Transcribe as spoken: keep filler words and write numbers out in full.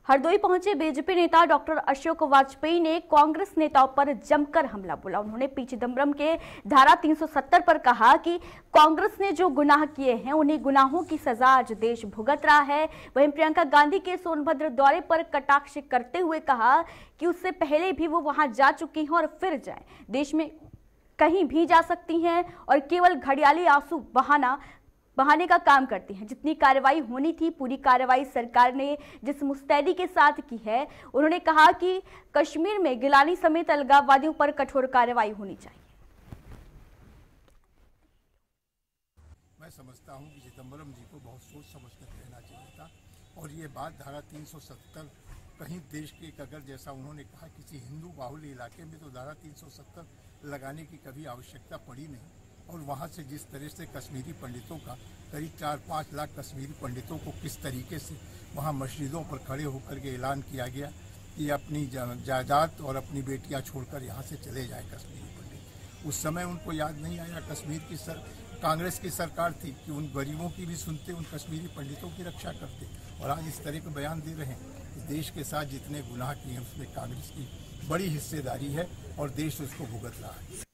हरदोई पहुंचे बीजेपी नेता डॉक्टर अशोक वाजपेयी ने कांग्रेस नेताओं पर जमकर हमला बोला। उन्होंने पी चिदंबरम के धारा तीन सौ सत्तर पर कहा कि कांग्रेस ने जो गुनाह किए हैं उन्हीं गुनाहों की सजा आज देश भुगत रहा है। वहीं प्रियंका गांधी के सोनभद्र दौरे पर कटाक्ष करते हुए कहा कि उससे पहले भी वो वहां जा चुकी हैं और फिर जाएं। देश में कहीं भी जा सकती हैं और केवल घड़ियाली आंसू बहाना बहाने का काम करती हैं। जितनी कार्रवाई होनी थी पूरी कार्रवाई सरकार ने जिस मुस्तैदी के साथ की है, उन्होंने कहा कि कश्मीर में गिलानी समेत अलगाववादियों पर कठोर कार्रवाई होनी चाहिए। मैं समझता हूं कि चिदंबरम जी को बहुत सोच समझ कर कहना चाहिए था और ये बात धारा तीन सौ सत्तर कहीं देश के एक अगर जैसा उन्होंने कहा किसी हिंदू बाहुल्य इलाके में तो धारा तीन सौ सत्तर लगाने की कभी आवश्यकता पड़ी नहीं। और वहाँ से जिस तरह से कश्मीरी पंडितों का करीब चार पाँच लाख कश्मीरी पंडितों को किस तरीके से वहाँ मस्जिदों पर खड़े होकर के ऐलान किया गया कि अपनी जायदाद और अपनी बेटियाँ छोड़कर यहाँ से चले जाए कश्मीरी पंडित। उस समय उनको याद नहीं आया कश्मीर की सर कांग्रेस की सरकार थी कि उन गरीबों की भी सुनते, उन कश्मीरी पंडितों की रक्षा करते। और आज इस तरह के बयान दे रहे हैं कि देश के साथ जितने गुनाह किए हैं उसमें कांग्रेस की बड़ी हिस्सेदारी है और देश उसको भुगत रहा है।